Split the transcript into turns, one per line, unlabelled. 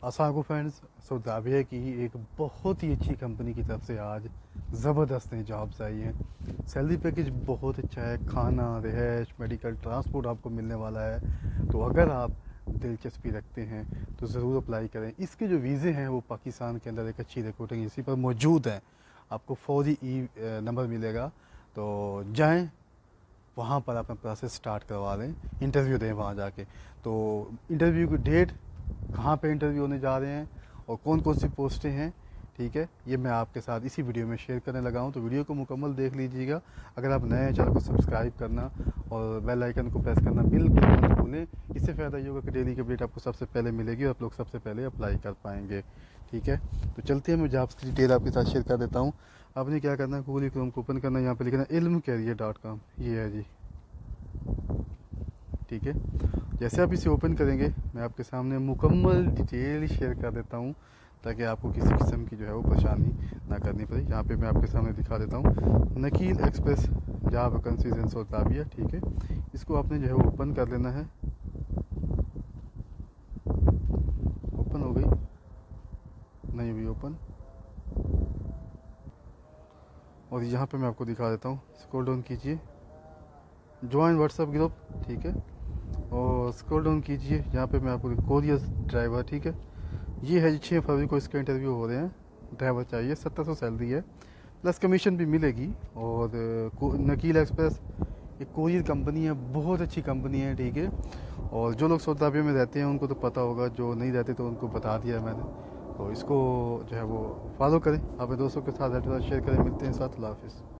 अस्सलाम friends. Saudi Arabia की एक बहुत ही अच्छी कंपनी की तरफ से आज ज़बरदस्त नई जॉब्स आई हैं। सैलरी पैकेज बहुत अच्छा है, खाना, रिहाइश, मेडिकल, ट्रांसपोर्ट आपको मिलने वाला है। तो अगर आप दिलचस्पी रखते हैं तो ज़रूर अप्लाई करें। इसके जो वीज़े हैं वो पाकिस्तान के अंदर एक अच्छी रिक्रूटिंग इसी पर मौजूद हैं। आपको फौरी नंबर मिलेगा, तो जाएँ वहाँ पर अपना प्रोसेस स्टार्ट करवा लें, इंटरव्यू दें वहाँ जाके। तो इंटरव्यू की डेट, कहाँ पे इंटरव्यू होने जा रहे हैं और कौन कौन सी पोस्टें हैं, ठीक है, ये मैं आपके साथ इसी वीडियो में शेयर करने लगा हूँ। तो वीडियो को मुकम्मल देख लीजिएगा। अगर आप नए हैं, चैनल को सब्सक्राइब करना और बेल आइकन को प्रेस करना बिल्कुल मत भूलें। इससे फ़ायदा ये होगा कि डेली की अपडेट आपको सबसे पहले मिलेगी और आप लोग सबसे पहले अप्लाई कर पाएंगे, ठीक है। तो चलते हैं, मैं जॉब्स की डिटेल आपके साथ शेयर कर देता हूँ। आपने क्या करना है, गूगल क्रोम को ओपन करना है, यहाँ पर लिखना है ilmcareer.com, ये है जी, ठीक है। जैसे आप इसे ओपन करेंगे मैं आपके सामने मुकम्मल डिटेल शेयर कर देता हूँ ताकि आपको किसी किस्म की जो है वो परेशानी ना करनी पड़े। यहाँ पे मैं आपके सामने दिखा देता हूँ, Naqel express job vacancies in Saudi Arabia, ठीक है। इसको आपने जो है वो ओपन कर लेना है। ओपन हो गई? नहीं हुई ओपन। और यहाँ पे मैं आपको दिखा देता हूँ, स्क्रॉल डाउन कीजिए, ज्वाइन व्हाट्सएप ग्रुप, ठीक है। और स्क्रॉल डाउन कीजिए, यहाँ पे मैं आपको कोरियर ड्राइवर, ठीक है, ये है 6 फरवरी को इसका इंटरव्यू हो रहे हैं। ड्राइवर चाहिए, 1700 सैलरी है, प्लस कमीशन भी मिलेगी। और नकील एक्सप्रेस एक कोरियर कंपनी है, बहुत अच्छी कंपनी है, ठीक है। और जो लोग सऊदी अरबिया में रहते हैं उनको तो पता होगा, जो नहीं रहते तो उनको बता दिया है मैंने। तो इसको जो है वो फॉलो करें, अपने दोस्तों के साथ शेयर करें। मिलते हैं साथ, अल्लाह हाफिज़।